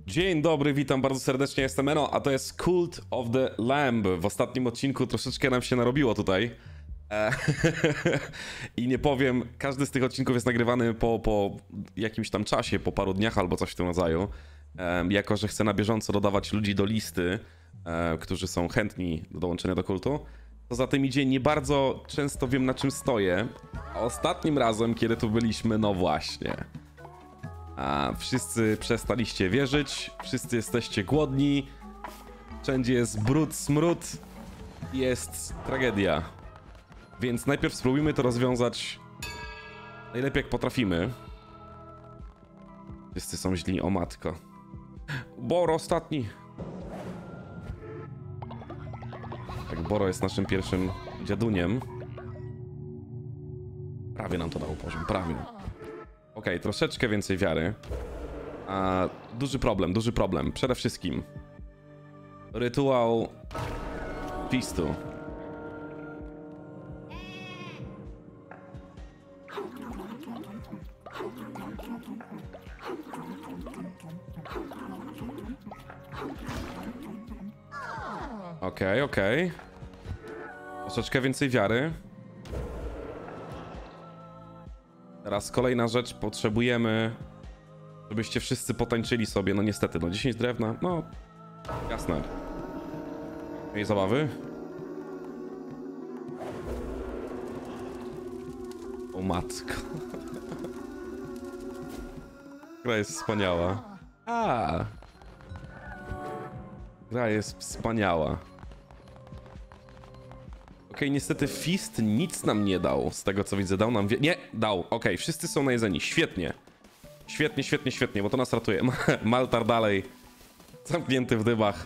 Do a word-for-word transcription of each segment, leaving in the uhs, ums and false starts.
Dzień dobry, witam bardzo serdecznie, jestem Eno, a to jest Cult of the Lamb. W ostatnim odcinku troszeczkę nam się narobiło tutaj. E I nie powiem, każdy z tych odcinków jest nagrywany po, po jakimś tam czasie, po paru dniach albo coś w tym rodzaju. E jako, że chcę na bieżąco dodawać ludzi do listy, e którzy są chętni do dołączenia do kultu, to za tym idzie nie bardzo często wiem, na czym stoję. A ostatnim razem, kiedy tu byliśmy, no właśnie... A wszyscy przestaliście wierzyć, wszyscy jesteście głodni, wszędzie jest brud, smród, jest tragedia. Więc najpierw spróbujmy to rozwiązać najlepiej jak potrafimy. Wszyscy są źli, o matko. Boro ostatni. Tak, Boro jest naszym pierwszym dziaduniem. Prawie nam to dało poziom, prawie. Okej, okay, troszeczkę więcej wiary. A, duży problem, duży problem. Przede wszystkim rytuał feastu. Okej, okay, okej. Okay. Troszeczkę więcej wiary. Teraz kolejna rzecz, potrzebujemy, żebyście wszyscy potańczyli sobie, no niestety, no dziesięć drewna, no jasne. Miej zabawy. O matko. Gra jest wspaniała. A. Gra jest wspaniała. Okej, okay, niestety Fist nic nam nie dał, z tego co widzę, dał nam... Wie... Nie, dał, okej, okay, wszyscy są najedzeni, świetnie. Świetnie, świetnie, świetnie, bo to nas ratuje. Maltar dalej, zamknięty w dybach.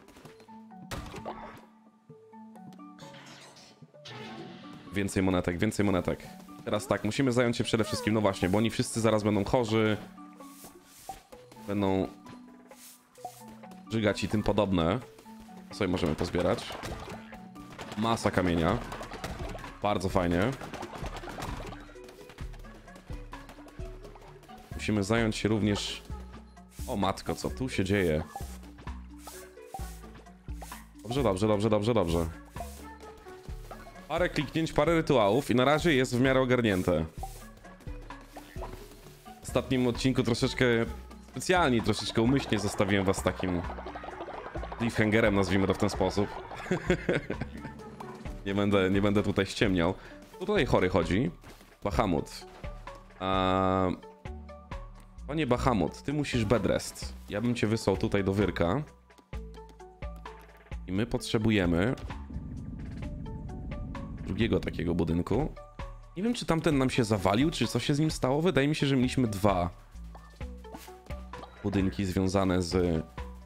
Więcej monetek, więcej monetek. Teraz tak, musimy zająć się przede wszystkim, no właśnie, bo oni wszyscy zaraz będą chorzy. Będą... żygać i tym podobne. Co sobie możemy pozbierać? Masa kamienia. Bardzo fajnie. Musimy zająć się również... O matko, co tu się dzieje? Dobrze, dobrze, dobrze, dobrze, dobrze. Parę kliknięć, parę rytuałów i na razie jest w miarę ogarnięte. W ostatnim odcinku troszeczkę... Specjalnie, troszeczkę umyślnie zostawiłem was takim... cliffhangerem, nazwijmy to w ten sposób. Nie będę, nie będę tutaj ściemniał. Tutaj chory chodzi. Bahamut. A... Panie Bahamut, ty musisz bedrest. Ja bym cię wysłał tutaj do Wyrka. I my potrzebujemy... drugiego takiego budynku. Nie wiem, czy tamten nam się zawalił, czy co się z nim stało. Wydaje mi się, że mieliśmy dwa budynki związane z...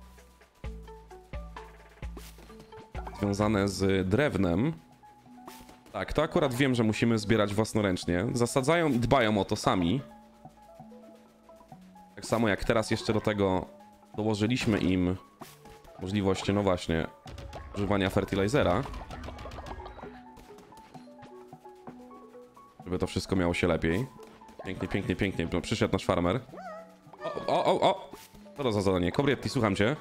Związane z drewnem. Tak, to akurat wiem, że musimy zbierać własnoręcznie. Zasadzają i dbają o to sami. Tak samo jak teraz jeszcze do tego dołożyliśmy im możliwość, no właśnie, używania fertilizera. Żeby to wszystko miało się lepiej. Pięknie, pięknie, pięknie. No, przyszedł nasz farmer. O, o, o, o! Co to za zadanie? Kobrietti, słucham cię.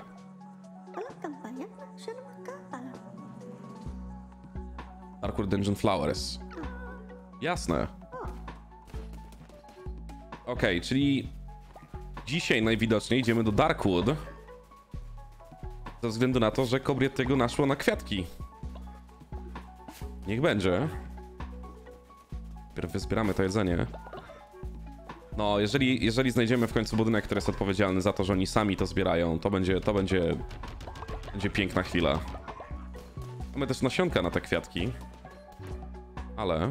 Darkwood Dungeon Flowers. Jasne. Okej, okay, czyli dzisiaj najwidoczniej idziemy do Darkwood. Ze względu na to, że Kobriettiego naszło na kwiatki. Niech będzie. Najpierw wyzbieramy to jedzenie. No, jeżeli, jeżeli znajdziemy w końcu budynek, który jest odpowiedzialny za to, że oni sami to zbierają, to będzie, to będzie, będzie piękna chwila. Mamy też nasionka na te kwiatki. Ale...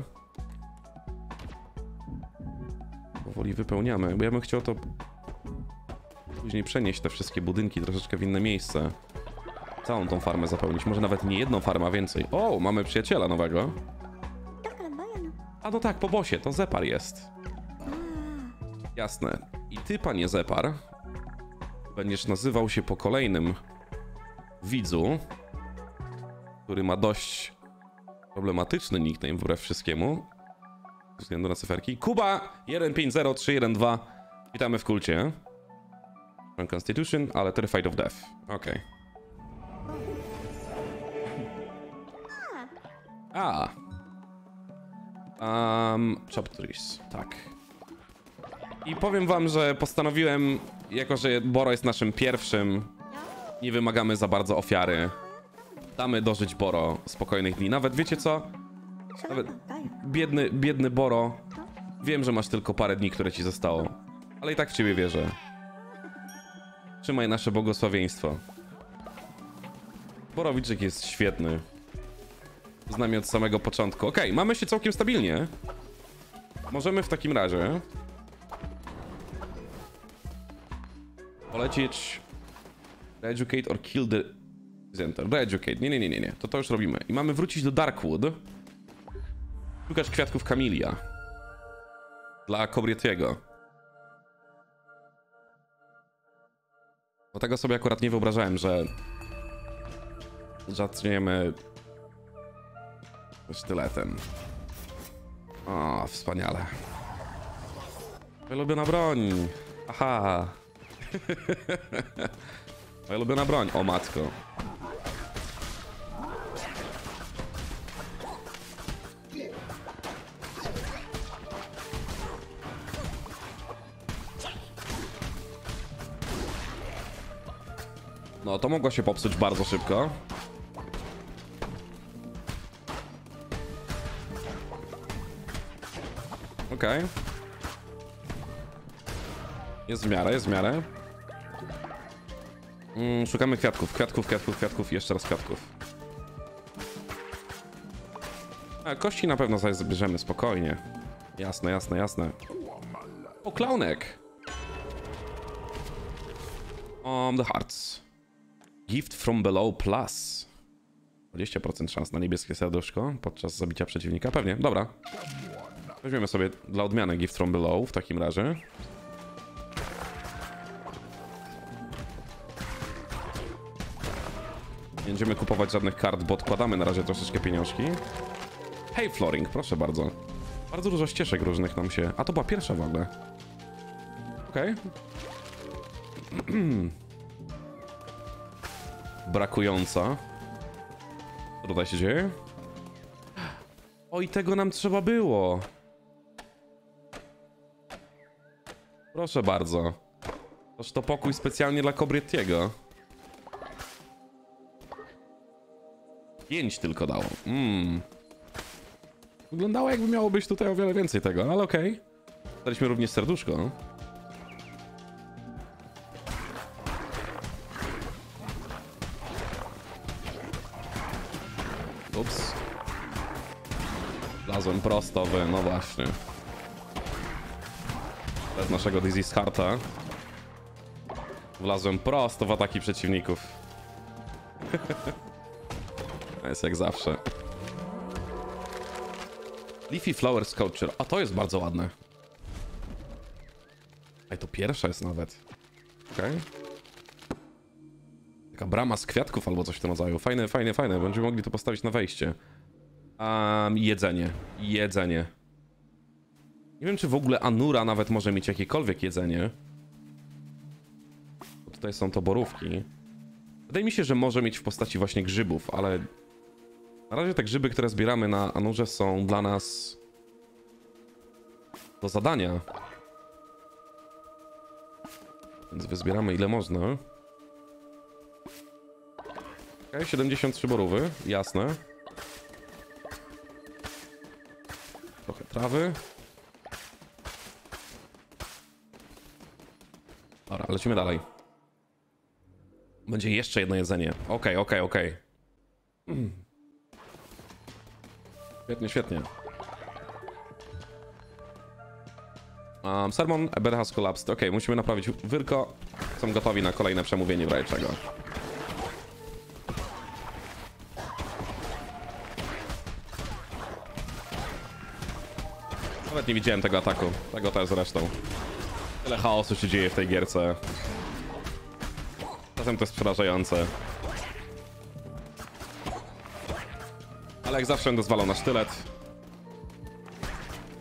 powoli wypełniamy, bo ja bym chciał to... później przenieść te wszystkie budynki troszeczkę w inne miejsce. Całą tą farmę zapełnić. Może nawet nie jedną farmę, a więcej. O, mamy przyjaciela nowego. A no tak, po bosie, to Zepar jest. Jasne. I ty, panie Zepar, będziesz nazywał się po kolejnym widzu, który ma dość problematyczny nickname wbrew wszystkiemu. Ze względu na cyferki. Kuba jeden pięć zero trzy jeden dwa. Witamy w kulcie. Strong Constitution, ale Terrified of Death. Okej. Okay. A. Um, chop trees, tak. I powiem wam, że postanowiłem, jako że Boro jest naszym pierwszym, nie wymagamy za bardzo ofiary. Damy dożyć Boro spokojnych dni. Nawet wiecie co? Nawet biedny, biedny Boro. Wiem, że masz tylko parę dni, które ci zostało. Ale i tak w ciebie wierzę. Trzymaj nasze błogosławieństwo. Borowiczek jest świetny. Z nami od samego początku. Okej, okay, mamy się całkiem stabilnie. Możemy w takim razie polecieć Reeducate or kill the Center. Reeducate. Nie, nie, nie, nie, nie. To to już robimy. I mamy wrócić do Darkwood. Szukać kwiatków Kamilia. Dla Cobrietiego. Bo tego sobie akurat nie wyobrażałem, że zaczniemy sztyletem. O, wspaniale. Moja ulubiona broń. Aha. Moja ulubiona broń. O matko. No, to mogło się popsuć bardzo szybko. Okej. Okay. Jest w miarę, jest w miarę. Mm, szukamy kwiatków, kwiatków, kwiatków, kwiatków i jeszcze raz kwiatków. A, kości na pewno zaś zabierzemy, spokojnie. Jasne, jasne, jasne. O, klaunek! Um, the hearts. Gift from below plus. dwadzieścia procent szans na niebieskie serduszko podczas zabicia przeciwnika. Pewnie, dobra. Weźmiemy sobie dla odmiany Gift from below w takim razie. Nie będziemy kupować żadnych kart, bo odkładamy na razie troszeczkę pieniążki. Hey Flooring, proszę bardzo. Bardzo dużo ścieżek różnych nam się... A to była pierwsza w ogóle. Okej. Okay. Brakująca. Co tutaj się dzieje? Oj, tego nam trzeba było. Proszę bardzo. Toż to pokój specjalnie dla Cobrietiego. Pięć tylko dało. Mm. Wyglądało, jakby miało być tutaj o wiele więcej tego, ale okej. Okay. Daliśmy również serduszko. Ups. Wlazłem prosto w... no właśnie. Bez naszego Disease Hearta. Wlazłem prosto w ataki przeciwników. Jest jak zawsze. Leafy Flower Sculpture. A to jest bardzo ładne. Ej, to pierwsza jest nawet. Okej. Okay. Taka brama z kwiatków albo coś w tym rodzaju. Fajne, fajne, fajne. Będziemy mogli to postawić na wejście. Um, jedzenie. Jedzenie. Nie wiem, czy w ogóle Anura nawet może mieć jakiekolwiek jedzenie. Bo tutaj są to borówki. Wydaje mi się, że może mieć w postaci właśnie grzybów, ale... Na razie te grzyby, które zbieramy na Anurze, są dla nas... do zadania. Więc wyzbieramy ile można. Okej, okay, siedemdziesiąt trzy borówy, jasne. Trochę trawy. Dobra, lecimy dalej. Będzie jeszcze jedno jedzenie. Okej, okej, okej. Świetnie, świetnie. Um, sermon, a bed has collapsed. Okej, okay, musimy naprawić wyrko. Są gotowi na kolejne przemówienie w razie czego. Nawet nie widziałem tego ataku. Tego też zresztą. Tyle chaosu się dzieje w tej gierce. Czasem to jest przerażające. Ale jak zawsze będę zwalał na sztylet.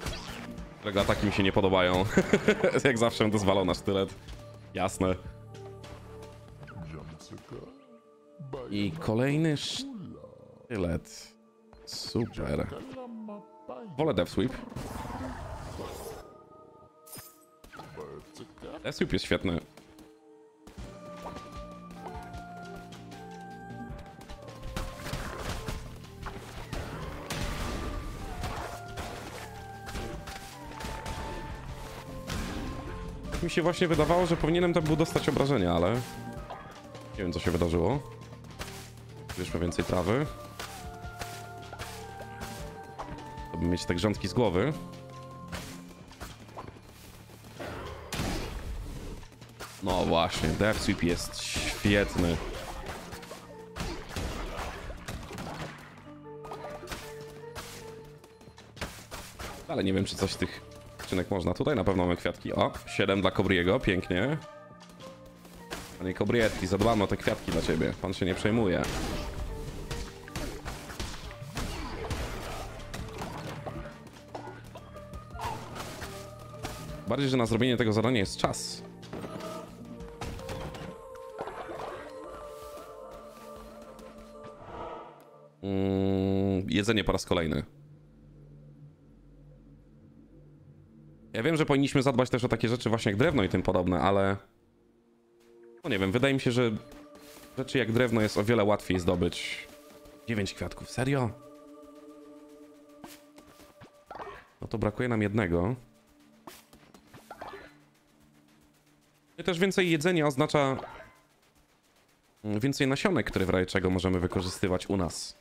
Którego ataki mi się nie podobają. Jak zawsze będę zwalał na sztylet. Jasne. I kolejny sztylet. Super. Wolę Death Sweep. Death Sweep jest świetny. Mi się właśnie wydawało, że powinienem tam był dostać obrażenia, ale nie wiem, co się wydarzyło. Bierzmy więcej trawy. Żeby mieć te grządki z głowy. No właśnie, Death Sweep jest świetny. Ale nie wiem, czy coś z tych skrzynek można. Tutaj na pewno mamy kwiatki. O, siedem dla Cobriego, pięknie. Panie Cobrietki, zadbano te kwiatki dla ciebie. Pan się nie przejmuje. Bardziej, że na zrobienie tego zadania jest czas. Mm, jedzenie po raz kolejny. Ja wiem, że powinniśmy zadbać też o takie rzeczy właśnie jak drewno i tym podobne, ale... No nie wiem, wydaje mi się, że rzeczy jak drewno jest o wiele łatwiej zdobyć. dziewięć kwiatków, serio? No to brakuje nam jednego. I też więcej jedzenia oznacza więcej nasionek, które w razie czego możemy wykorzystywać u nas.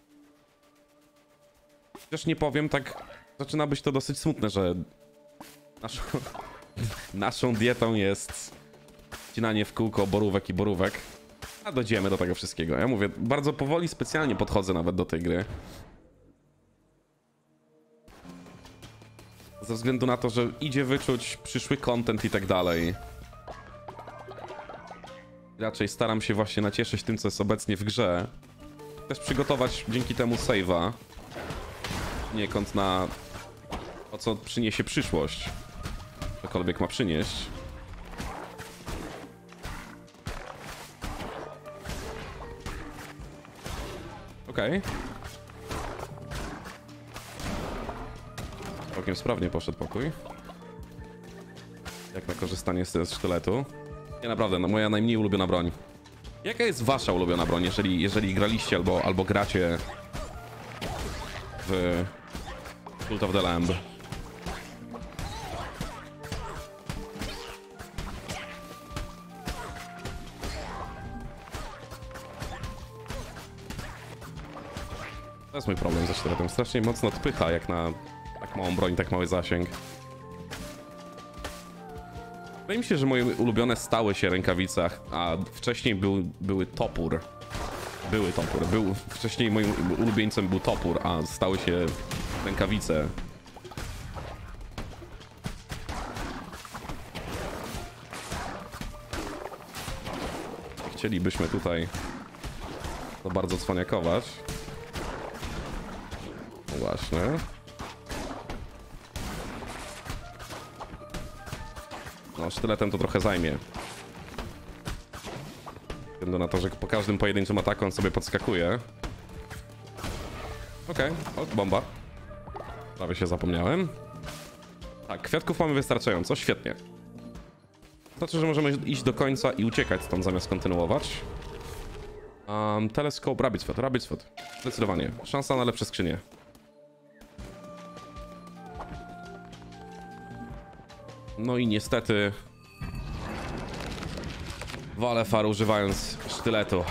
Chociaż nie powiem, tak zaczyna być to dosyć smutne, że naszą, naszą dietą jest wcinanie w kółko borówek i borówek. A dojdziemy do tego wszystkiego. Ja mówię, bardzo powoli, specjalnie podchodzę nawet do tej gry. Ze względu na to, że idzie wyczuć przyszły content i tak dalej. Raczej staram się właśnie nacieszyć tym, co jest obecnie w grze. Też przygotować dzięki temu save'a. Niekąd na to, co przyniesie przyszłość. Cokolwiek ma przynieść. Okej. Okay. Całkiem sprawnie poszedł pokój. Jak na korzystanie z sztyletu. Nie, naprawdę, no moja najmniej ulubiona broń. Jaka jest wasza ulubiona broń, jeżeli, jeżeli graliście albo, albo gracie w Cult of the Lamb? To jest mój problem ze sztyletem. Strasznie mocno odpycha, jak na tak małą broń, tak mały zasięg. Wydaje mi się, że moje ulubione stały się rękawicach, a wcześniej był, były topór. Były topór. Był, wcześniej moim ulubieńcem był topór, a stały się rękawice. Chcielibyśmy tutaj to bardzo cwaniakować. No właśnie. No, sztyletem to trochę zajmie. Ze względu na to, że po każdym pojedynczym ataku on sobie podskakuje. Okej, okay. O, bomba. Prawie się zapomniałem. Tak, kwiatków mamy wystarczająco, świetnie. Znaczy, że możemy iść do końca i uciekać stąd zamiast kontynuować. Um, teleskop, Rabbit's Foot, Rabbit's Foot. Zdecydowanie. Szansa na lepsze skrzynie. No i niestety walę far używając sztyletu.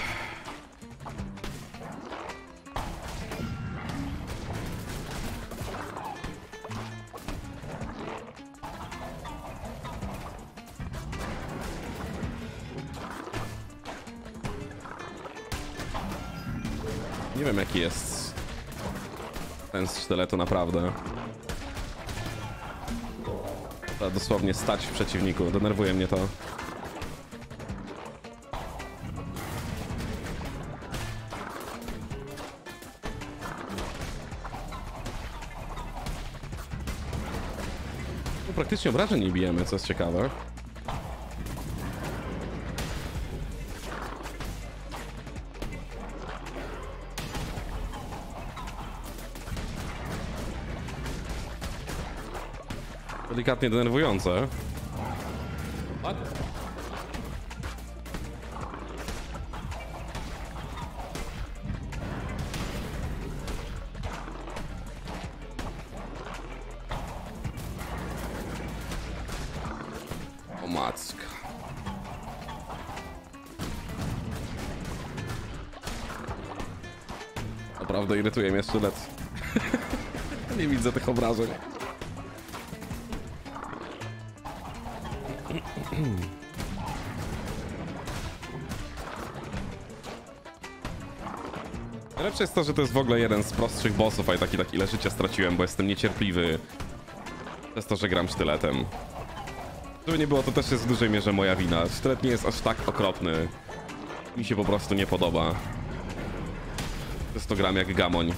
Nie wiem, jaki jest ten z sztyletu naprawdę. Trzeba dosłownie stać w przeciwniku, denerwuje mnie to. No, praktycznie obrażeń nie bijemy, co jest ciekawe. Delikatnie denerwujące. What? O macka. Naprawdę irytuje mnie sztylet. Nie widzę tych obrażeń. Najlepsze jest to, że to jest w ogóle jeden z prostszych bossów, a i tak i tak ile życia straciłem, bo jestem niecierpliwy przez to, że gram sztyletem. Żeby nie było, to też jest w dużej mierze moja wina. Sztylet nie jest aż tak okropny. Mi się po prostu nie podoba. Przez to gram jak gamoń.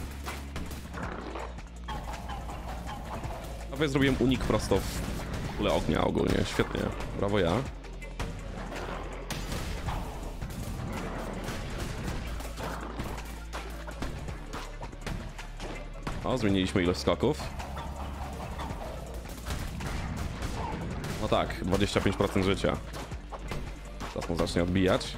A ja zrobiłem unik prosto w kule ognia ogólnie. Świetnie. Brawo ja. O, zmieniliśmy ilość skoków. No tak, dwadzieścia pięć procent życia. Teraz mu zacznie odbijać.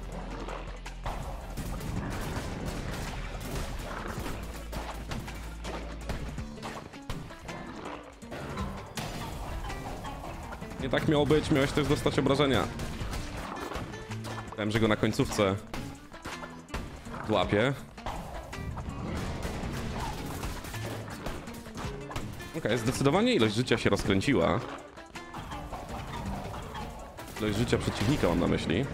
Nie tak miało być, miałeś też dostać obrażenia. Wiem, że go na końcówce złapię. Okej, okay, zdecydowanie ilość życia się rozkręciła. Ilość życia przeciwnika mam na myśli.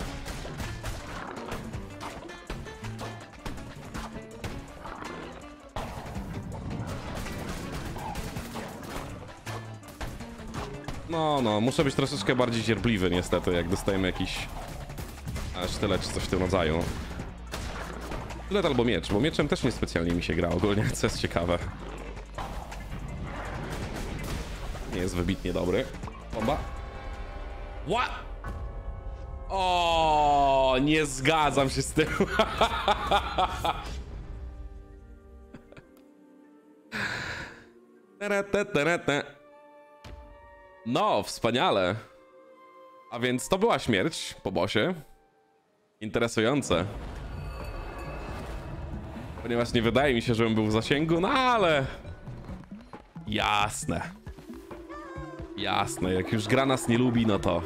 No, no, muszę być troszeczkę bardziej cierpliwy niestety, jak dostajemy jakiś sztylet czy coś w tym rodzaju. Sztylet albo miecz, bo mieczem też niespecjalnie mi się gra ogólnie, co jest ciekawe. Nie jest wybitnie dobry. Bomba. What? O, nie zgadzam się z tym. No, wspaniale. A więc to była śmierć po bossie. Interesujące. Ponieważ nie wydaje mi się, żebym był w zasięgu, no ale... Jasne. Jasne, jak już gra nas nie lubi, no to...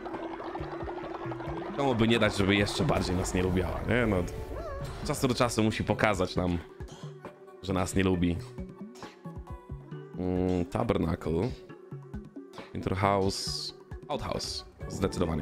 Czemu by nie dać, żeby jeszcze bardziej nas nie lubiała, nie? No... Z czasu do czasu musi pokazać nam, że nas nie lubi. Mm, Tabernacle. Interhouse... Outhouse. Zdecydowanie.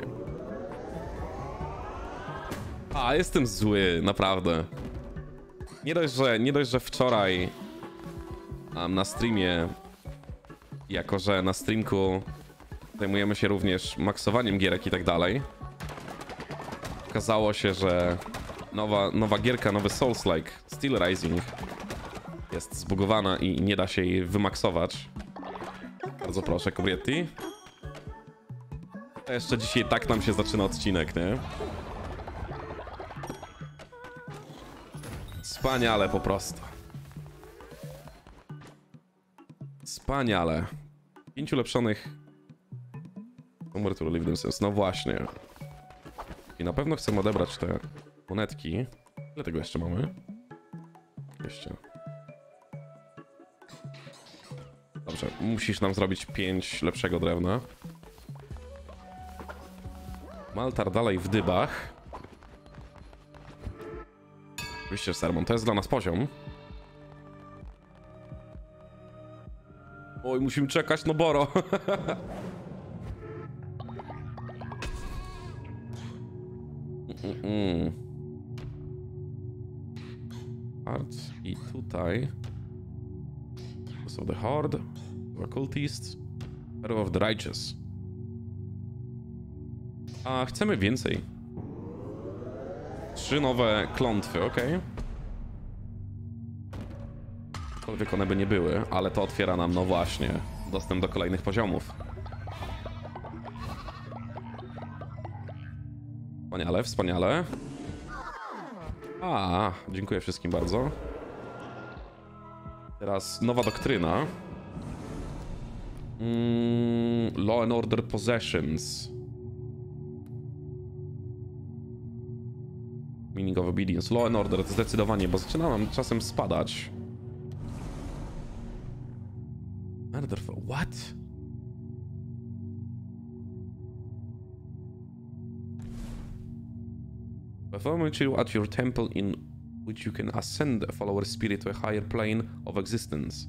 A, jestem zły, naprawdę. Nie dość, że, nie dość, że wczoraj um, na streamie, jako że na streamku zajmujemy się również maksowaniem gierek i tak dalej, okazało się, że nowa, nowa gierka, nowy Souls-like, Steel Rising, jest zbugowana i nie da się jej wymaksować. Bardzo proszę, Cobrietti. To jeszcze dzisiaj tak nam się zaczyna odcinek, nie? Wspaniale po prostu. Wspaniale. Pięć ulepszonych... Somewhere to relieve themselves. No właśnie. I na pewno chcemy odebrać te monetki. Ile tego jeszcze mamy? dwieście. Dobrze, musisz nam zrobić pięć lepszego drewna. Maltar dalej w dybach. Oczywiście, Sermon, to jest dla nas poziom. Oj, musimy czekać, no Boro. mm -mm. Art i tutaj. House of the Horde, Occultists, Hero of the Righteous. A chcemy więcej. Trzy nowe klątwy, ok. Cokolwiek one by nie były, ale to otwiera nam, no właśnie, dostęp do kolejnych poziomów. Wspaniale, wspaniale. A, dziękuję wszystkim bardzo. Teraz nowa doktryna. Mm, Law and Order Possessions. Meaning of Obedience. Law and Order, to zdecydowanie, bo zaczyna nam czasem spadać. Murder for... What? Perform a ritual at your temple in which you can ascend a follower's spirit to a higher plane of existence.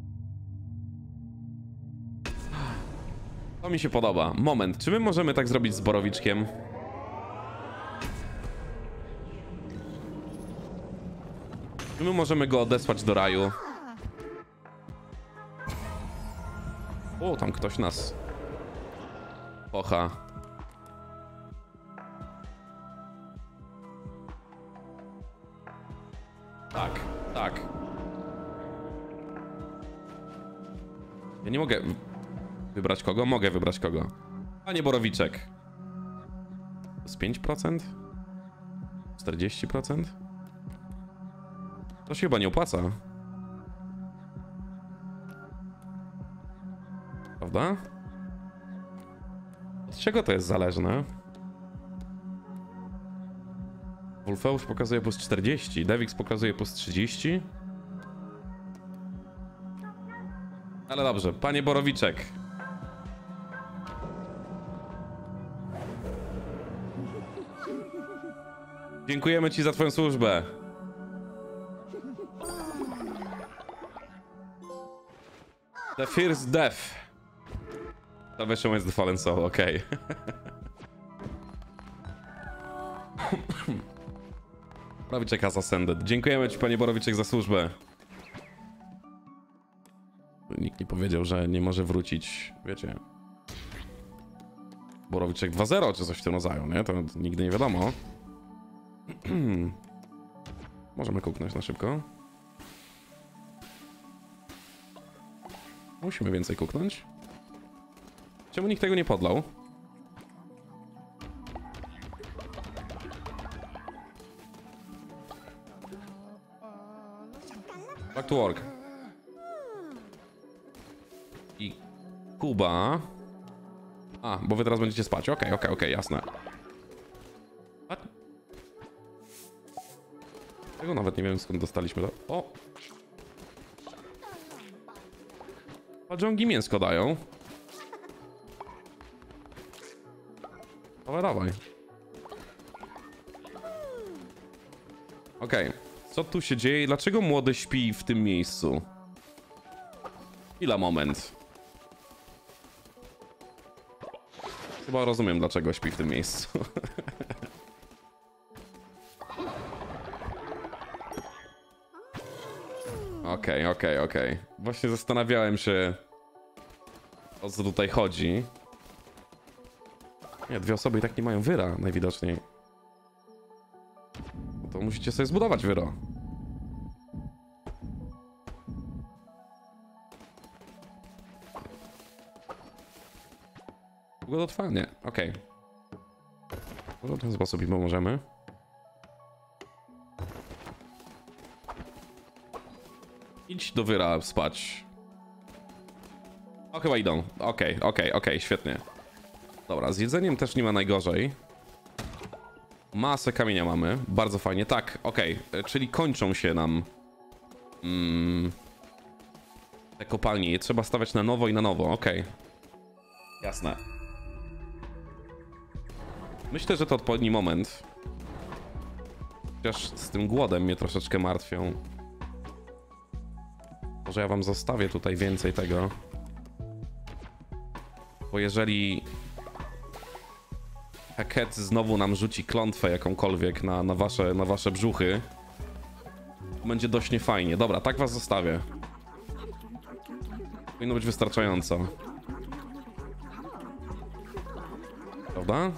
To mi się podoba. Moment, czy my możemy tak zrobić z Borowiczkiem? Czy my możemy go odesłać do raju? O, tam ktoś nas pocha. Tak, tak. Ja nie mogę wybrać kogo? Mogę wybrać kogo. Panie Borowiczek. To jest pięć procent? czterdzieści procent? To się chyba nie opłaca. Prawda? Od czego to jest zależne? Wolfeusz pokazuje plus czterdzieści, Devix pokazuje plus trzydzieści. Ale dobrze, panie Borowiczek. Dziękujemy ci za twoją służbę. The first death. Salvation is the fallen soul, okej. Okay. Borowiczek has ascended. Dziękujemy ci, panie Borowiczek, za służbę. Nikt nie powiedział, że nie może wrócić, wiecie. Borowiczek dwa zero czy coś w tym rodzaju, nie? To nigdy nie wiadomo. Możemy kuknąć na szybko. Musimy więcej kuknąć. Czemu nikt tego nie podlał? Back to work. I Kuba. A, bo wy teraz będziecie spać. Okej, okay, okej, okay, okej, okay, jasne. What? Tego nawet nie wiem, skąd dostaliśmy to. O! Padżongi mięsko dają. Dawaj, dawaj. Okej. Okay. Co tu się dzieje? Dlaczego młody śpi w tym miejscu? Chwila, moment. Chyba rozumiem, dlaczego śpi w tym miejscu. Okej, okej, okej. Właśnie zastanawiałem się, o co tutaj chodzi. Nie, dwie osoby i tak nie mają wyra, najwidoczniej. No to musicie sobie zbudować wyro. Długotrwanie, okej. Okay. W ten sposób im pomożemy. Idź do wyra spać. O, chyba idą. Okej, okay, okej, okay, okej, okay, świetnie. Dobra, z jedzeniem też nie ma najgorzej. Masę kamienia mamy, bardzo fajnie. Tak, okej, okay. Czyli kończą się nam mm, te kopalnie. Je trzeba stawiać na nowo i na nowo, okej. Okay. Jasne. Myślę, że to odpowiedni moment. Chociaż z tym głodem mnie troszeczkę martwią. Może ja wam zostawię tutaj więcej tego. Bo jeżeli Heket znowu nam rzuci klątwę jakąkolwiek na, na, wasze, na wasze brzuchy, to będzie dość niefajnie. Dobra, tak was zostawię. Powinno być wystarczająco. Prawda?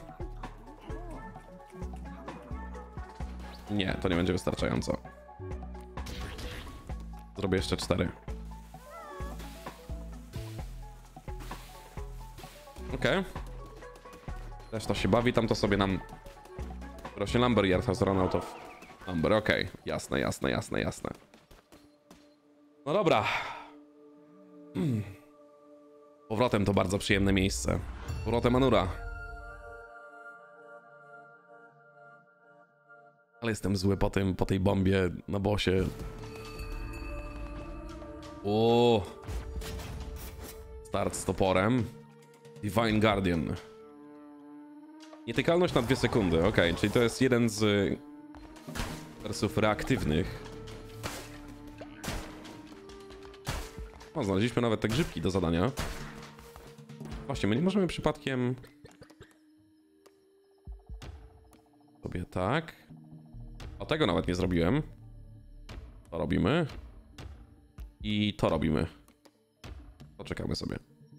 Nie, to nie będzie wystarczająco. Zrobię jeszcze cztery. Okej. Okay. Też to się bawi, tam to sobie nam rośnie Lumber Yard has run out of Lumber, okej. Okay. Jasne, jasne, jasne, jasne. No dobra. Hmm. Powrotem to bardzo przyjemne miejsce. Powrotem Anura. Ale jestem zły po tym, po tej bombie na bossie. O, start z toporem. Divine Guardian. Nietykalność na dwie sekundy, ok, czyli to jest jeden z wersów reaktywnych. O, znaleźliśmy nawet te grzybki do zadania. Właśnie, my nie możemy przypadkiem... Sobie tak. O, tego nawet nie zrobiłem. To robimy. I to robimy. Poczekamy sobie.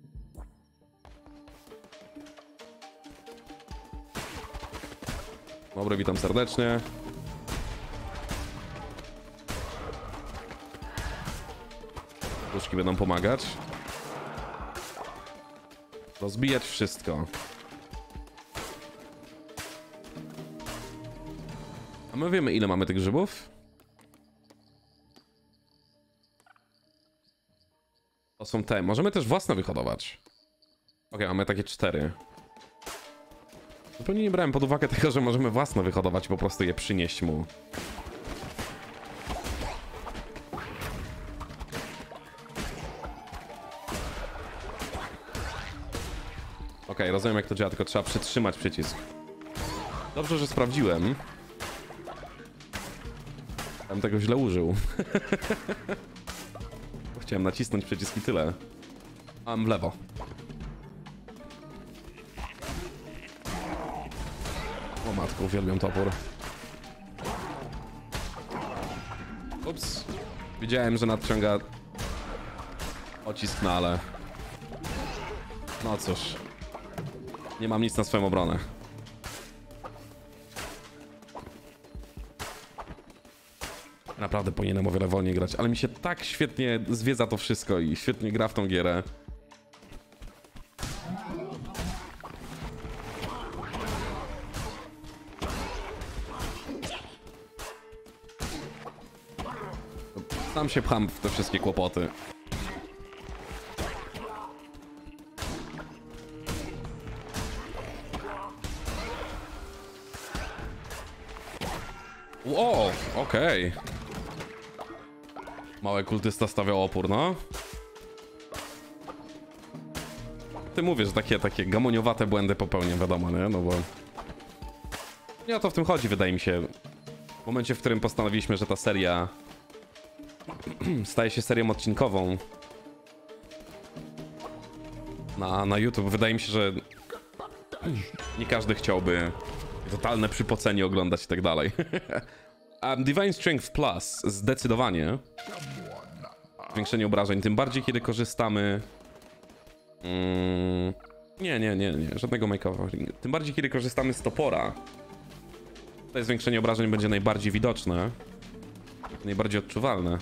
Dobry, witam serdecznie. Puszki będą pomagać. Rozbijać wszystko. A my wiemy, ile mamy tych grzybów? To są te. Możemy też własne wyhodować. Ok, mamy takie cztery. Zupełnie nie brałem pod uwagę tego, że możemy własne wyhodować i po prostu je przynieść mu. Ok, rozumiem, jak to działa, tylko trzeba przytrzymać przycisk. Dobrze, że sprawdziłem. Tam tego źle użył. Chciałem nacisnąć przycisk i tyle. Mam w lewo. O matko, uwielbiam topór. Ups. Widziałem, że nadciąga pocisk, no ale... No cóż. Nie mam nic na swoją obronę. Naprawdę powinienem o wiele wolniej grać, ale mi się tak świetnie zwiedza to wszystko i świetnie gra w tą gierę. Sam się pcham w te wszystkie kłopoty. Wow, okej. Okay. Małe kultysta stawiał opór, no. Ty mówisz, że takie, takie gamoniowate błędy popełnię, wiadomo, nie? No bo... Nie o to w tym chodzi, wydaje mi się. W momencie, w którym postanowiliśmy, że ta seria staje się serią odcinkową na, na YouTube, wydaje mi się, że nie każdy chciałby totalne przypocenie oglądać i tak dalej. um, Divine Strength Plus, zdecydowanie. Zwiększenie obrażeń, tym bardziej kiedy korzystamy... Mm, nie, nie, nie, nie, żadnego make-up. Tym bardziej kiedy korzystamy z topora. Tutaj zwiększenie obrażeń będzie najbardziej widoczne. Najbardziej odczuwalne.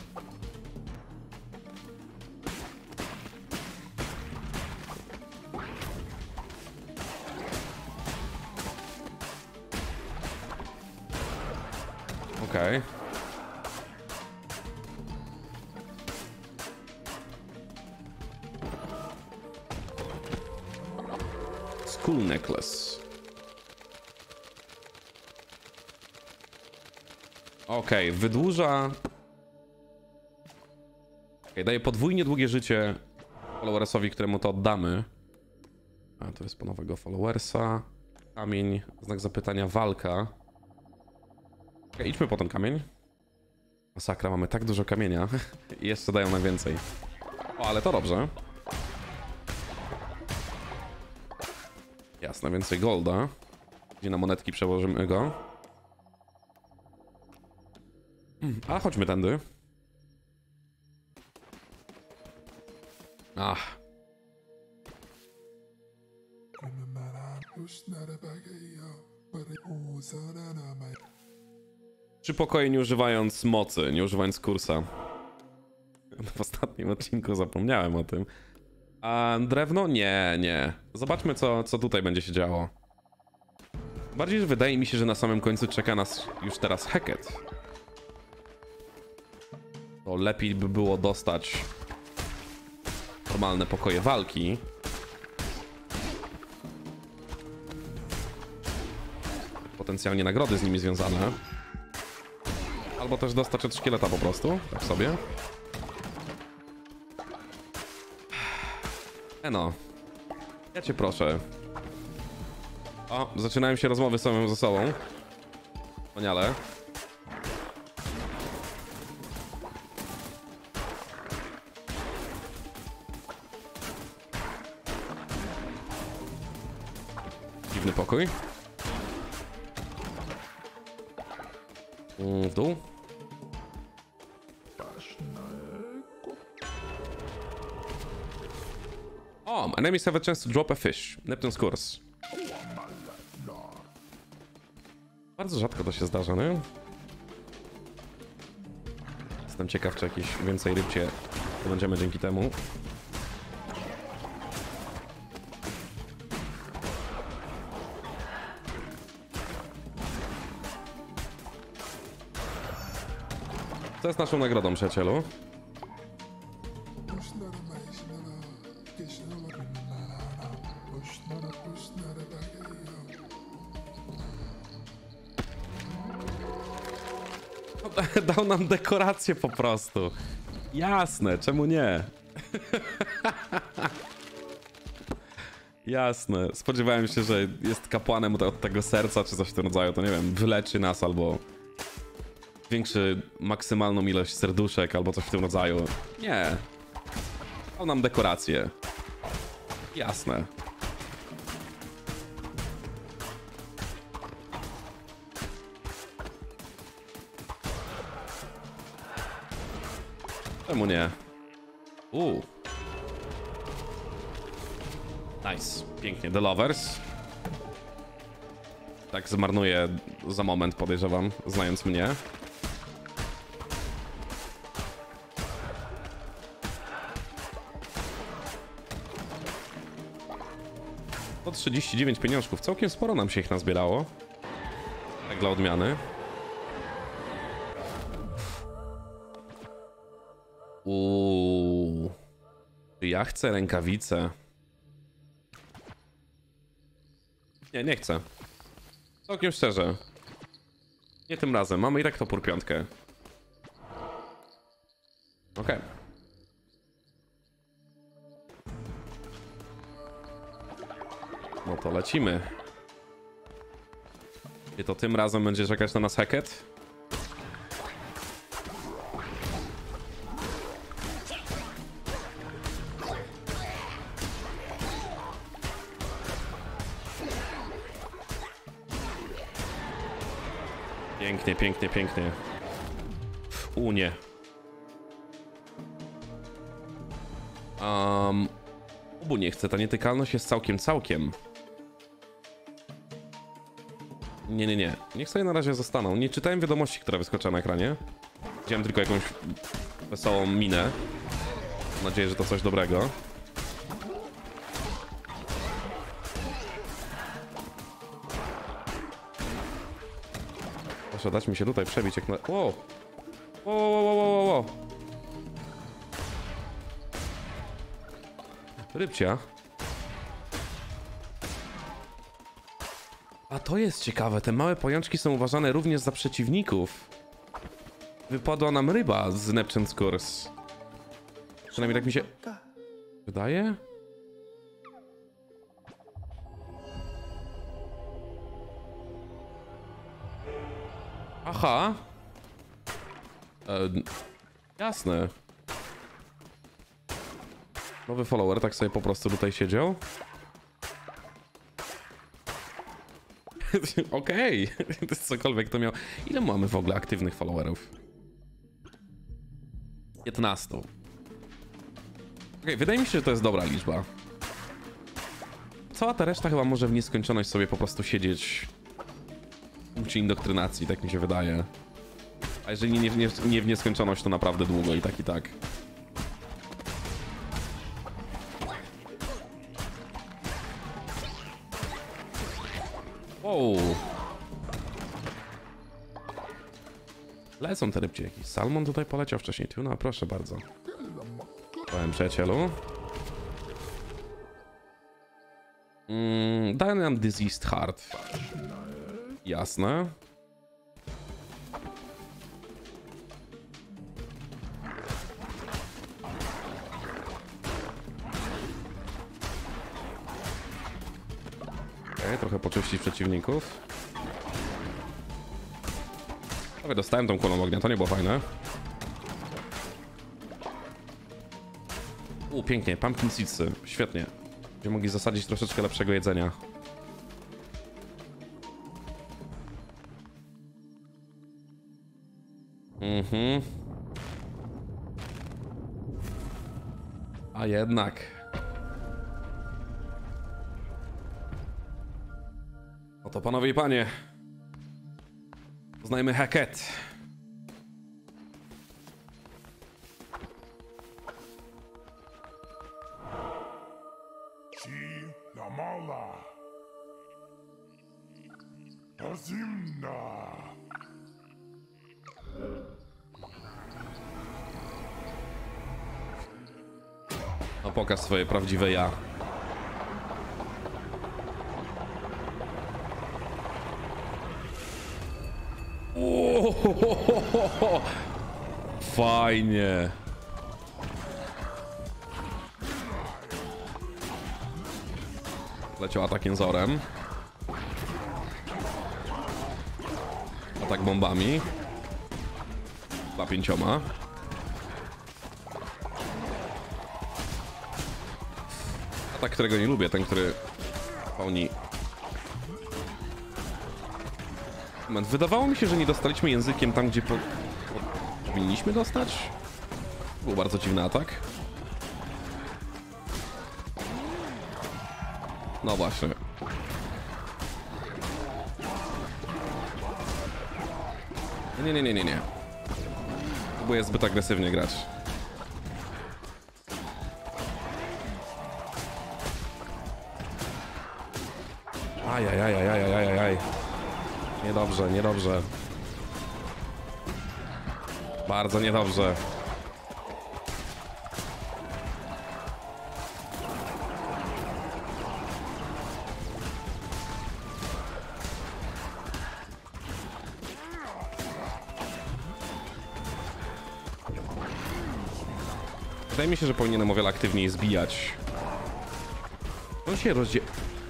Okej. Okay. Skull necklace. Okej, okay, wydłuża... Okay, daje podwójnie długie życie followersowi, któremu to oddamy. A, to jest po nowego followersa. Kamień, znak zapytania, walka. Okay, idźmy po ten kamień. Masakra, mamy tak dużo kamienia. I jeszcze dają nam więcej. O, ale to dobrze. Jasne, więcej golda. Gdzie na monetki przełożymy go. A, chodźmy tędy. Ach. Trzy pokoje nie używając mocy, nie używając kursa. W ostatnim odcinku zapomniałem o tym. A drewno? Nie, nie. Zobaczmy, co, co tutaj będzie się działo. Bardziej, że wydaje mi się, że na samym końcu czeka nas już teraz Heket. To lepiej by było dostać normalne pokoje walki. potencjalnie nagrody z nimi związane. Albo też dostać od szkieleta po prostu, tak sobie. Eno, ja cię proszę. O, zaczynają się rozmowy samym ze sobą. Wspaniale. Dziwny pokój. W dół. O, enemies have a chance to drop a fish. Neptune's Curse. Bardzo rzadko to się zdarza, nie? Jestem ciekaw, czy jakieś więcej rybcie będziemy dzięki temu. Co jest naszą nagrodą, przyjacielu? Dał nam dekorację po prostu. Jasne, czemu nie? Jasne. Spodziewałem się, że jest kapłanem od tego serca, czy coś w tym rodzaju, to nie wiem, wyleczy nas albo zwiększy maksymalną ilość serduszek, albo coś w tym rodzaju. Nie. Dał nam dekorację. Jasne. Czemu nie? Uuu. Nice. Pięknie. The Lovers. Tak zmarnuję za moment, podejrzewam, znając mnie. To trzydzieści dziewięć pieniążków. Całkiem sporo nam się ich nazbierało. Tak dla odmiany. Uuu. Ja chcę rękawice. Nie, nie chcę. Całkiem szczerze. Nie tym razem. Mamy i tak topór piątkę. Okej. Okay. No to lecimy. I to tym razem będzie czekać na nas Heket? Pięknie, pięknie, pięknie. U nie. Um, obu nie chcę, ta nietykalność jest całkiem, całkiem. Nie, nie, nie. Niech sobie na razie zostaną. Nie czytałem wiadomości, która wyskoczyła na ekranie. Widziałem tylko jakąś wesołą minę. Mam nadzieję, że to coś dobrego. Proszę dać mi się tutaj przebić jak na... Wow! Wow, wow, wow, wow, wow. Rybcia. A to jest ciekawe, te małe pajączki są uważane również za przeciwników. Wypadła nam ryba z Neptune's Curse. Przynajmniej tak mi się wydaje. Aha. E, jasne. Nowy follower tak sobie po prostu tutaj siedział. Okej, okay. To jest cokolwiek to miał. Ile mamy w ogóle aktywnych followerów? piętnaście. Okej, okay, wydaje mi się, że to jest dobra liczba. Cała ta reszta chyba może w nieskończoność sobie po prostu siedzieć w punkcie indoktrynacji, tak mi się wydaje. A jeżeli nie, nie, nie w nieskończoność, to naprawdę długo i tak i tak. Wow. Lecą te rybcie. Jakiś salmon tutaj poleciał wcześniej. Tuna, proszę bardzo. Powiem przyjacielu. Mm, daj nam Diseased Heart. Jasne. Okay, trochę poczyścić przeciwników. Prawie dostałem tą kulą ognia, to nie było fajne. U, pięknie, pumpkin seedsy, świetnie. Będziemy mogli zasadzić troszeczkę lepszego jedzenia. Mhm. A jednak. No to panowie i panie. Poznajmy Heket. Ci la mala. To zimna. No pokaż swoje prawdziwe ja. Ohohoho. Fajnie. Leciał atak jęzorem. Atak bombami. Dwa pięcioma. Atak, którego nie lubię, ten, który pełni. Moment, wydawało mi się, że nie dostaliśmy językiem tam, gdzie po... po... powinniśmy dostać. Był bardzo dziwny atak. No właśnie. Nie, nie, nie, nie, nie. Próbuję zbyt agresywnie grać. Ajajajajajajajaj. Niedobrze, niedobrze. Bardzo niedobrze. Wydaje mi się, że powinienem o wiele aktywniej zbijać. On się rozdzie...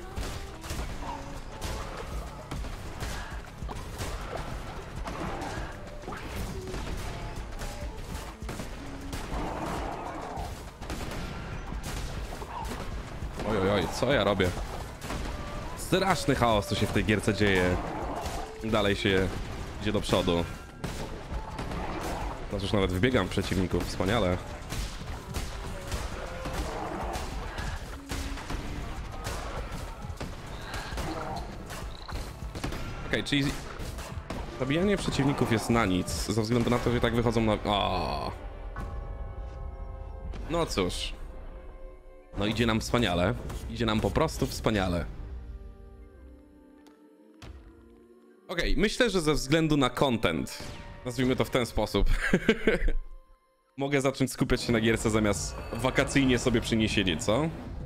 Oj, oj, oj, co ja robię? Straszny chaos, co się w tej gierce dzieje. Dalej się idzie do przodu. Teraz już nawet wbiegam w przeciwników, wspaniale. Okej, okay, czyli zabijanie przeciwników jest na nic, ze względu na to, że tak wychodzą na... O. No cóż. No idzie nam wspaniale. Idzie nam po prostu wspaniale. Okej, okay, myślę, że ze względu na content, nazwijmy to w ten sposób, mogę zacząć skupiać się na gierce zamiast wakacyjnie sobie przy niej siedzieć, co?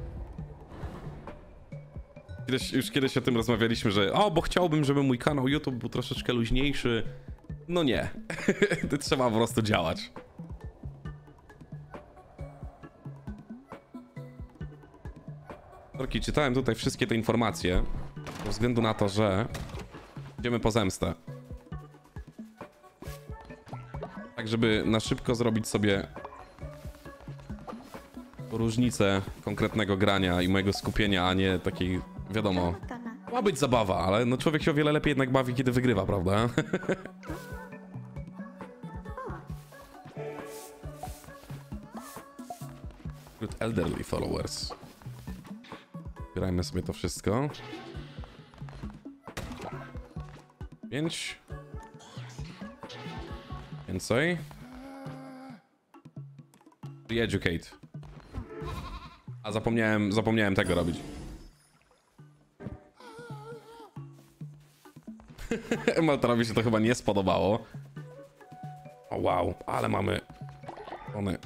Kiedyś, już kiedyś o tym rozmawialiśmy, że o, bo chciałbym, żeby mój kanał YouTube był troszeczkę luźniejszy. No nie. Trzeba po prostu działać. Torki, czytałem tutaj wszystkie te informacje ze względu na to, że idziemy po zemstę. Tak, żeby na szybko zrobić sobie różnicę konkretnego grania i mojego skupienia, a nie takiej, wiadomo, ma być zabawa, ale no człowiek się o wiele lepiej jednak bawi, kiedy wygrywa, prawda? Good elderly followers. Zbierajmy sobie to wszystko. Pięć. Więcej. Re-educate. A zapomniałem, zapomniałem tego robić. Maltorowi się to chyba nie spodobało. O wow, ale mamy... One...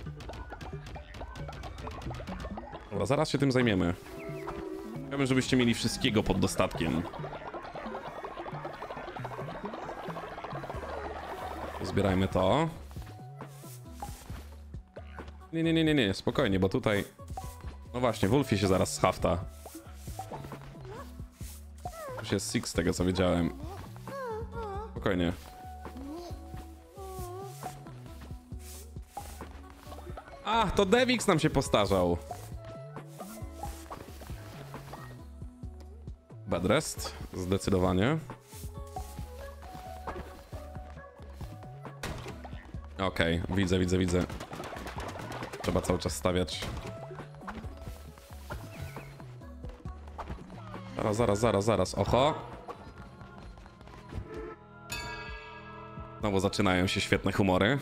Dobra, zaraz się tym zajmiemy. Chciałbym, żebyście mieli wszystkiego pod dostatkiem. Zbierajmy to. Nie, nie, nie, nie, nie, spokojnie, bo tutaj... No właśnie, Wolfie się zaraz schafta. Już jest Six z tego, co wiedziałem. Spokojnie. A, to Devix nam się postarzał. Bedrest, zdecydowanie. Okej, okay, widzę, widzę, widzę. Trzeba cały czas stawiać. Zaraz, zaraz, zaraz, zaraz. Oho. Znowu zaczynają się świetne humory.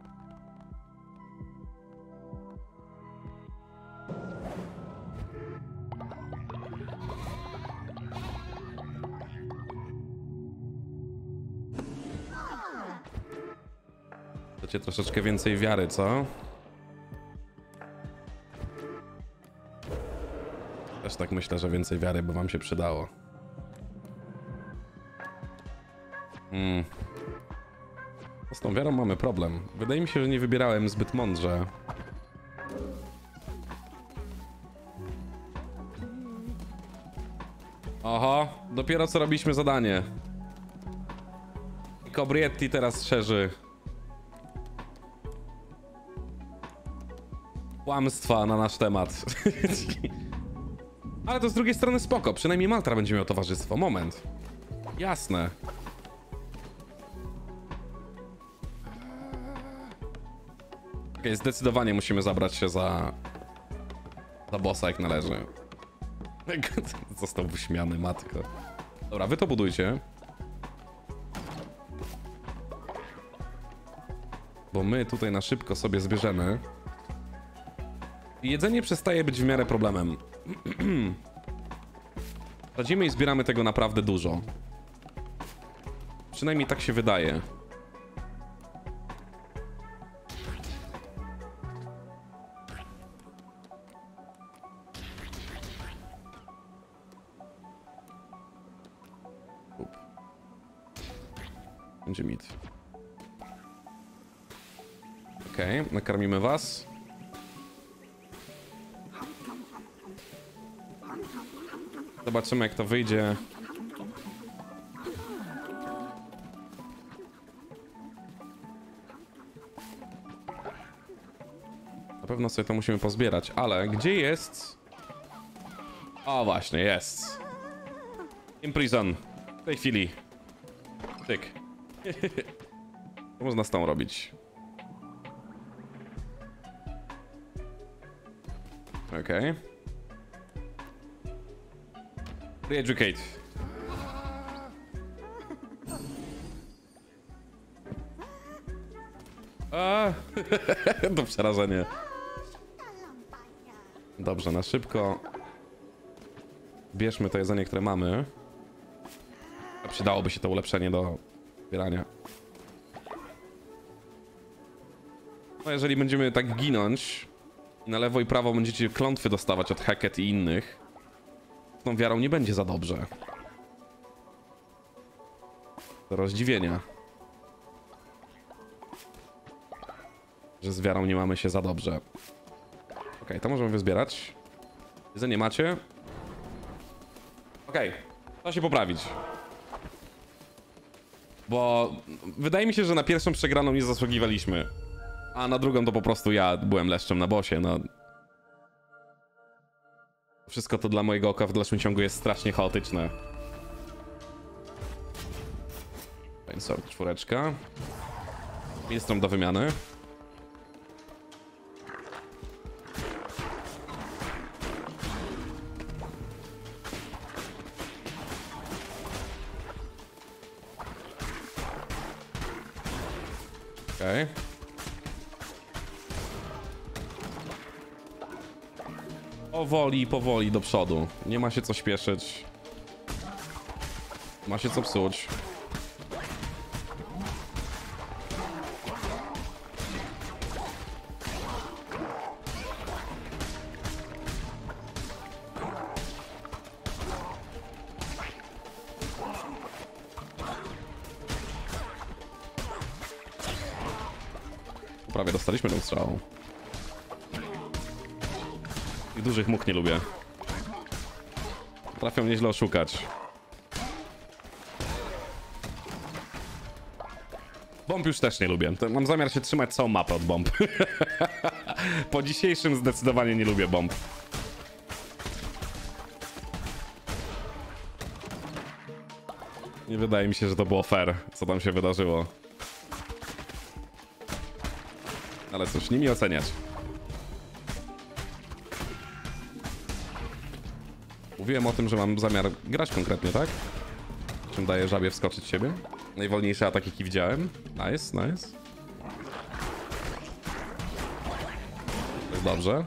Chcecie troszeczkę więcej wiary, co? Też tak myślę, że więcej wiary by wam się przydało. Hmm. Z tą wiarą mamy problem. Wydaje mi się, że nie wybierałem zbyt mądrze. Oho, dopiero co robiliśmy zadanie. Cobrietti teraz szerzy kłamstwa na nasz temat. Ale to z drugiej strony spoko, przynajmniej Maltra będzie miał towarzystwo. Moment. Jasne. Okej, okay, zdecydowanie musimy zabrać się za... za bossa jak należy. Został wyśmiany, matko. Dobra, wy to budujcie. Bo my tutaj na szybko sobie zbierzemy. I jedzenie przestaje być w miarę problemem. Radzimy i zbieramy tego naprawdę dużo. Przynajmniej tak się wydaje. Up. Będzie mit. Okej, okay, nakarmimy was. Zobaczymy, jak to wyjdzie. Na pewno sobie to musimy pozbierać, ale gdzie jest... O, właśnie, jest. Imprison. W tej chwili. Tyk. Co można z tą robić? Okej. Okay. Re-educate. A, to przerażenie. Dobrze, na szybko. Bierzmy to jedzenie, które mamy. Przydałoby się to ulepszenie do zbierania. No jeżeli będziemy tak ginąć i na lewo i prawo będziecie klątwy dostawać od Hackett i innych, z tą wiarą nie będzie za dobrze. Do rozdziwienia. Że z wiarą nie mamy się za dobrze. Ok, to możemy wyzbierać. Jedzenie macie. Ok, to się poprawić. Bo wydaje mi się, że na pierwszą przegraną nie zasługiwaliśmy. A na drugą to po prostu ja byłem leszczem na bossie, no. Wszystko to dla mojego oka w dalszym ciągu jest strasznie chaotyczne. Sword czwóreczka. Ministrom do wymiany. Okej. Okay. Powoli, powoli do przodu. Nie ma się co śpieszyć. Ma się co psuć. Prawie dostaliśmy tą strzałą. Tych dużych much nie lubię. Trafią nieźle oszukać. Bomb już też nie lubię. To mam zamiar się trzymać całą mapę od bomb. Po dzisiejszym zdecydowanie nie lubię bomb. Nie wydaje mi się, że to było fair, co tam się wydarzyło. Ale cóż, nimi oceniać. Mówiłem o tym, że mam zamiar grać konkretnie, tak? Czym daje żabie wskoczyć siebie. Najwolniejszy atak, jaki widziałem. Nice, nice. To jest dobrze.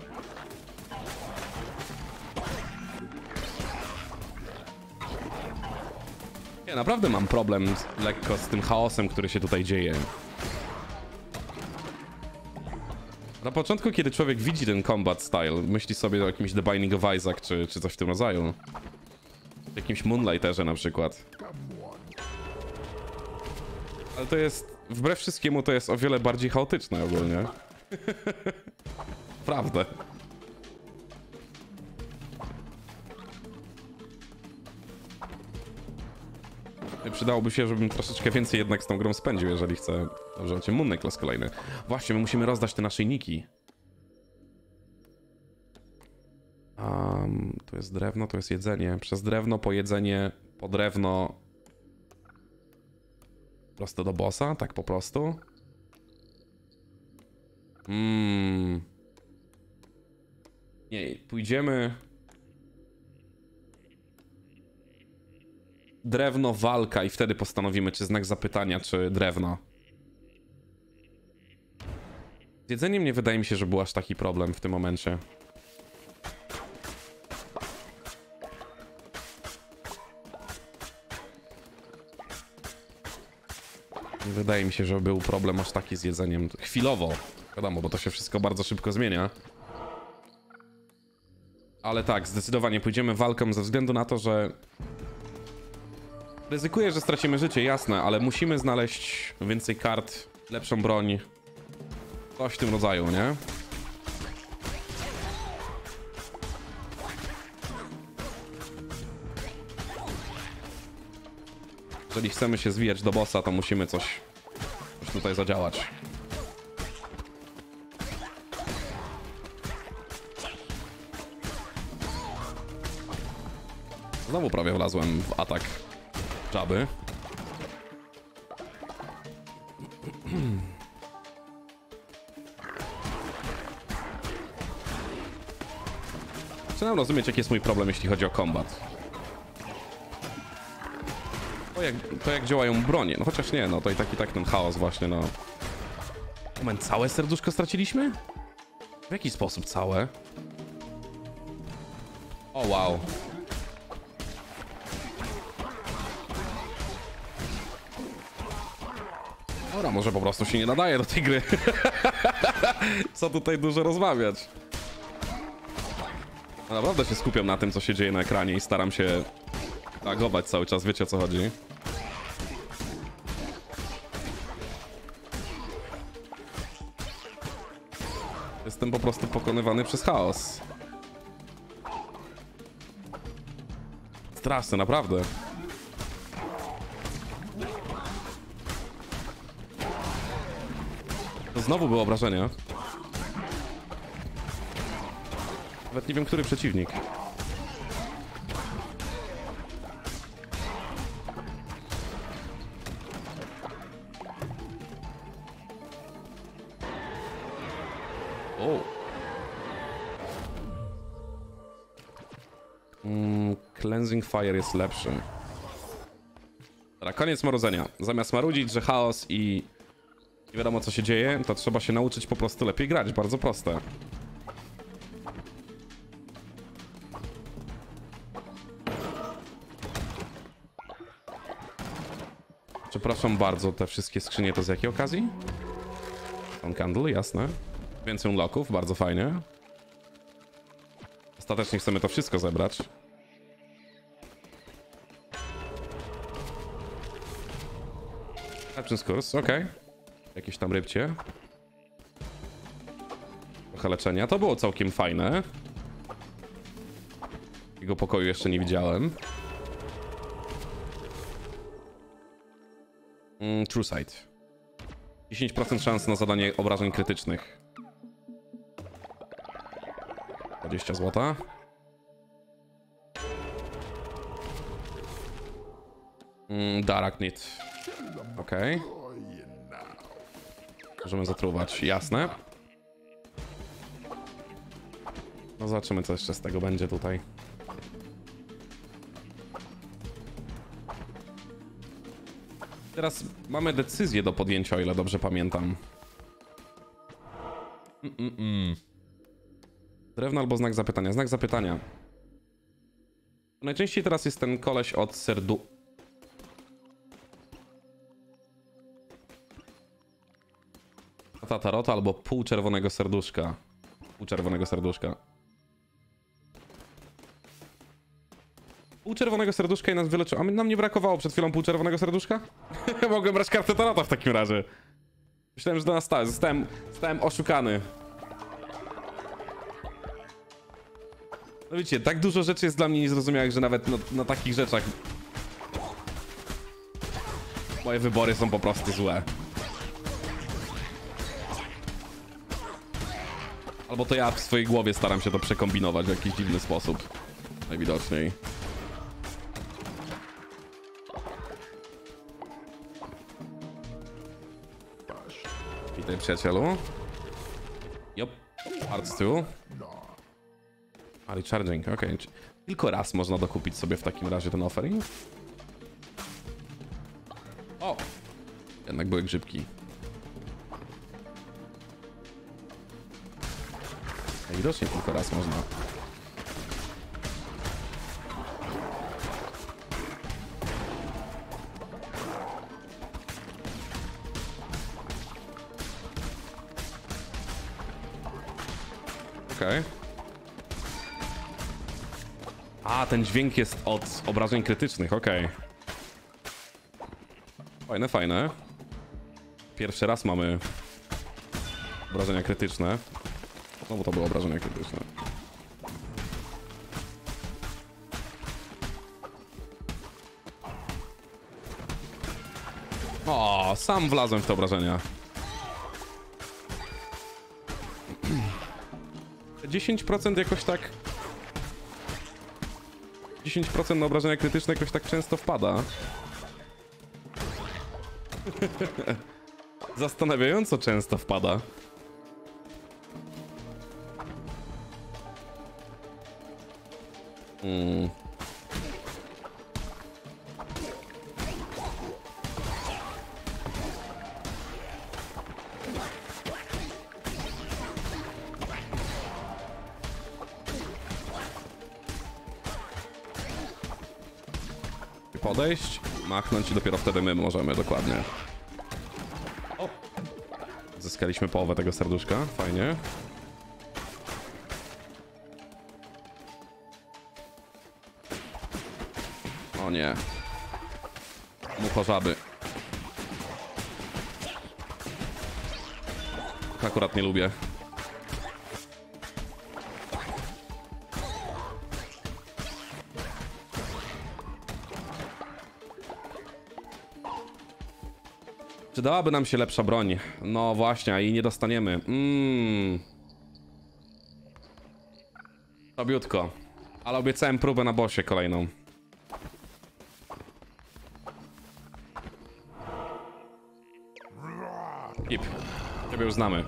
Ja naprawdę mam problem z, lekko z tym chaosem, który się tutaj dzieje. Na początku, kiedy człowiek widzi ten combat style, myśli sobie o jakimś The Binding of Isaac, czy, czy coś w tym rodzaju. Jakimś Moonlighterze na przykład. Ale to jest, wbrew wszystkiemu, to jest o wiele bardziej chaotyczne ogólnie. Prawda. Przydałoby się, żebym troszeczkę więcej jednak z tą grą spędził, jeżeli chcę wziąć immunny klas kolejny. Właśnie, my musimy rozdać te naszyjniki. Um, tu jest drewno, tu jest jedzenie. Przez drewno, po jedzenie, po drewno. Prosto do bossa, tak po prostu. Mm. Nie, pójdziemy... Drewno, walka i wtedy postanowimy, czy znak zapytania, czy drewno. Z jedzeniem nie wydaje mi się, że był aż taki problem w tym momencie. Nie wydaje mi się, że był problem aż taki z jedzeniem. Chwilowo, wiadomo, bo to się wszystko bardzo szybko zmienia. Ale tak, zdecydowanie pójdziemy walką ze względu na to, że... Ryzykuję, że stracimy życie, jasne, ale musimy znaleźć więcej kart, lepszą broń. Coś w tym rodzaju, nie? Jeżeli chcemy się zwijać do bossa, to musimy coś, coś tutaj zadziałać. Znowu prawie wlazłem w atak żaby. Zaczynam rozumieć, jaki jest mój problem, jeśli chodzi o kombat. To jak, to jak działają bronie. No chociaż nie, no to i tak i tak ten chaos właśnie, no. Moment, całe serduszko straciliśmy? W jaki sposób całe? O, wow. Dobra, może po prostu się nie nadaje do tej gry. Co tutaj dużo rozmawiać. No naprawdę się skupiam na tym, co się dzieje na ekranie i staram się reagować cały czas, wiecie o co chodzi. Jestem po prostu pokonywany przez chaos. Straszne, naprawdę. To znowu było obrażenie. Nawet nie wiem, który przeciwnik. O. Mm, Cleansing Fire jest lepszy. Dobra, koniec marudzenia. Zamiast marudzić, że chaos i nie wiadomo co się dzieje, to trzeba się nauczyć po prostu lepiej grać. Bardzo proste. Przepraszam bardzo, te wszystkie skrzynie to z jakiej okazji? On candle, jasne. Więcej unlocków, bardzo fajnie. Ostatecznie chcemy to wszystko zebrać. Lepszy skurs, okej. Okay. Jakieś tam rybcie. Trochę leczenia. To było całkiem fajne. Jego pokoju jeszcze nie widziałem. Mm, True Sight. dziesięć procent szans na zadanie obrażeń krytycznych. dwadzieścia złota. Mm, Darknit. Okej. Okay. Możemy zatruwać, jasne. No zobaczymy, co jeszcze z tego będzie tutaj. Teraz mamy decyzję do podjęcia, o ile dobrze pamiętam. Mm -mm -mm. Drewno albo znak zapytania? Znak zapytania. Najczęściej teraz jest ten koleś od serdu... Ta tarota albo pół czerwonego serduszka. Pół czerwonego serduszka. Pół czerwonego serduszka i nas wyleczyło. A nam nie brakowało przed chwilą pół czerwonego serduszka? Mogłem brać kartę tarota w takim razie. Myślałem, że do nas stałe. Zostałem, zostałem oszukany. No wiecie, tak dużo rzeczy jest dla mnie niezrozumiałych, że nawet na, na takich rzeczach moje wybory są po prostu złe. Albo to ja w swojej głowie staram się to przekombinować w jakiś dziwny sposób. Najwidoczniej. Witaj, przyjacielu. Yep. Arts two. A, recharging, okej. Okay. Tylko raz można dokupić sobie w takim razie ten offering. O! Jednak były grzybki. Widocznie tylko raz można. Okej. Okay. A, ten dźwięk jest od obrażeń krytycznych, okej. Okay. Fajne, fajne. Pierwszy raz mamy obrażenia krytyczne. No bo to było obrażenia krytyczne. O, sam wlazłem w te obrażenia. dziesięć procent jakoś tak... dziesięć procent na obrażenia krytyczne jakoś tak często wpada. Zastanawiająco często wpada. Hmm. Podejść, machnąć i dopiero wtedy my możemy, dokładnie. O! Zyskaliśmy połowę tego serduszka, fajnie. O nie. Muchorzaby. Akurat nie lubię. Czy dałaby nam się lepsza broń? No właśnie, a jej nie dostaniemy. Mmm. Tobiutko. Ale obiecałem próbę na bossie kolejną. Kip. Ciebie już znamy.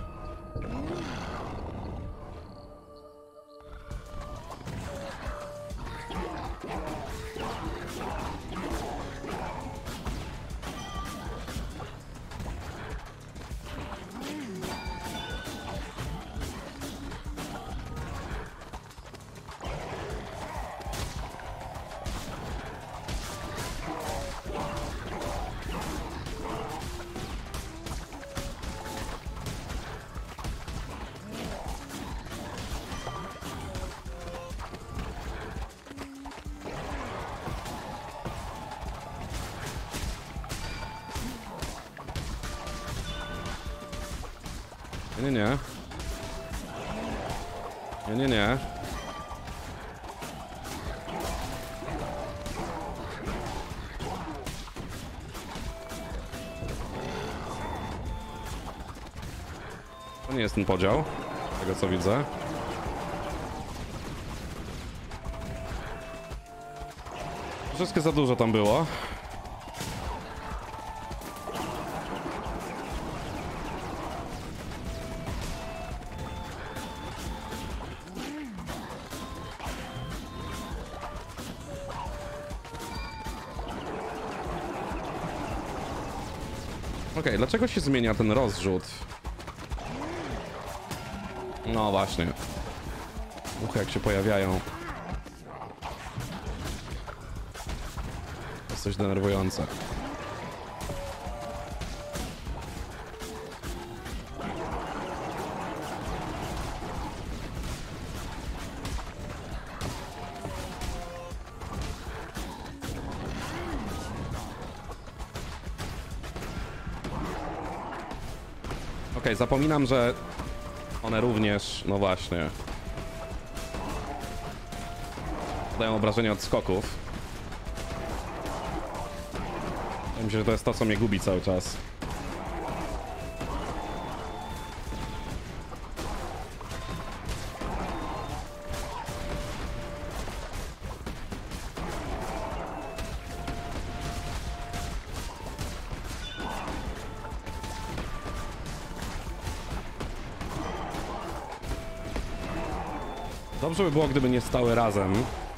Nie, nie. Nie, nie, nie. To nie jest ten podział, z tego co widzę. Troszeczkę za dużo tam było. Okej, okay, dlaczego się zmienia ten rozrzut? No właśnie. Muchy jak się pojawiają. To jest coś denerwujące. Okej, okay, zapominam, że one również, no właśnie, dają obrażenia od skoków. Wydaje mi się, że to jest to, co mnie gubi cały czas. Dobrze by było, gdyby nie stały razem.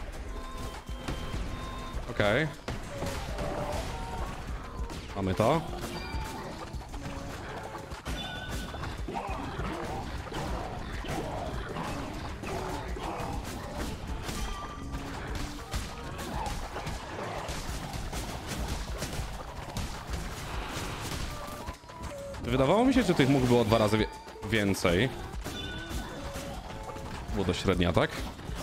Okej. Okay. Mamy to. Wydawało mi się, że tych mógł było dwa razy wie więcej. Było dość średnia, tak?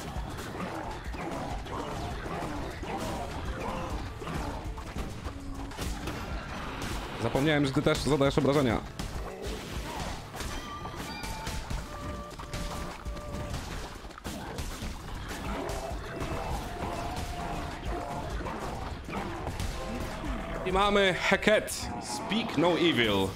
Zapomniałem, że ty też zadajesz obrażenia. I mamy Heket. Speak no evil.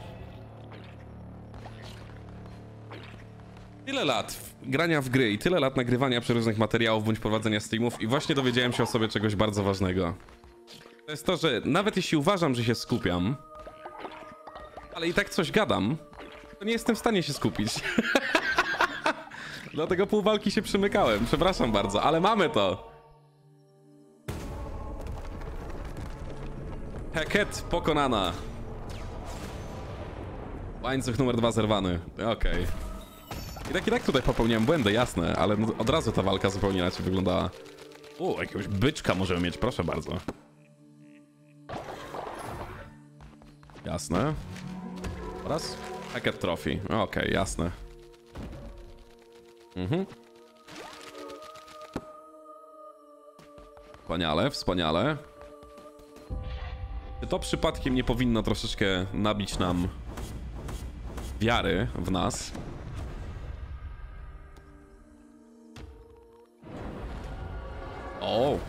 Tyle lat grania w gry i tyle lat nagrywania przeróżnych materiałów bądź prowadzenia streamów i właśnie dowiedziałem się o sobie czegoś bardzo ważnego. To jest to, że nawet jeśli uważam, że się skupiam, ale i tak coś gadam, to nie jestem w stanie się skupić. Dlatego pół walki się przymykałem. Przepraszam bardzo, ale mamy to. Heket pokonana. Łańcuch numer dwa zerwany. Okej. Okay. I tak i tak tutaj popełniłem błędy, jasne, ale od razu ta walka zupełnie inaczej wyglądała. O, jakiegoś byczka możemy mieć, proszę bardzo. Jasne. Oraz Heket Trophy. Okej, okay, jasne. Mhm. Wspaniale, wspaniale. Czy to przypadkiem nie powinno troszeczkę nabić nam wiary w nas? O!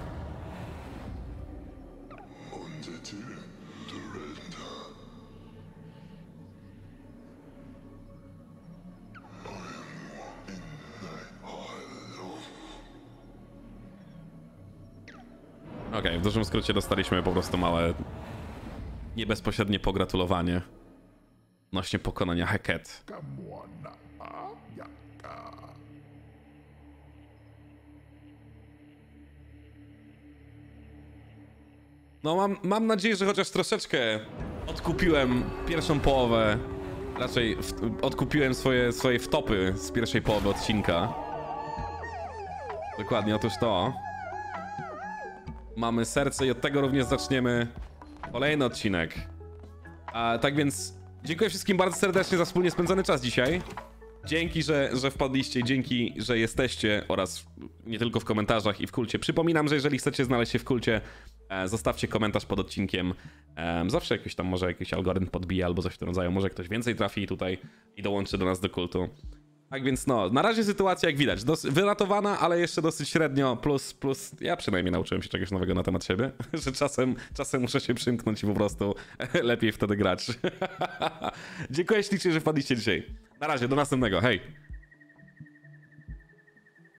Okej, okay, w dużym skrócie dostaliśmy po prostu małe, nie bezpośrednie pogratulowanie odnośnie pokonania Heket. No mam, mam nadzieję, że chociaż troszeczkę odkupiłem pierwszą połowę, raczej w, odkupiłem swoje, swoje wtopy z pierwszej połowy odcinka. Dokładnie, otóż to. Mamy serce i od tego również zaczniemy kolejny odcinek. A tak więc dziękuję wszystkim bardzo serdecznie za wspólnie spędzony czas dzisiaj. Dzięki, że, że wpadliście, dzięki, że jesteście oraz nie tylko w komentarzach i w kulcie. Przypominam, że jeżeli chcecie znaleźć się w kulcie, e, zostawcie komentarz pod odcinkiem. E, zawsze jakiś tam może jakiś algorytm podbije albo coś w tym rodzaju. Może ktoś więcej trafi tutaj i dołączy do nas do kultu. Tak więc no, na razie sytuacja jak widać, dos- wyratowana, ale jeszcze dosyć średnio, plus, plus ja przynajmniej nauczyłem się czegoś nowego na temat siebie, że czasem, czasem muszę się przymknąć i po prostu lepiej wtedy grać. Dziękuję ślicznie, że wpadliście dzisiaj. Na razie, do następnego, hej!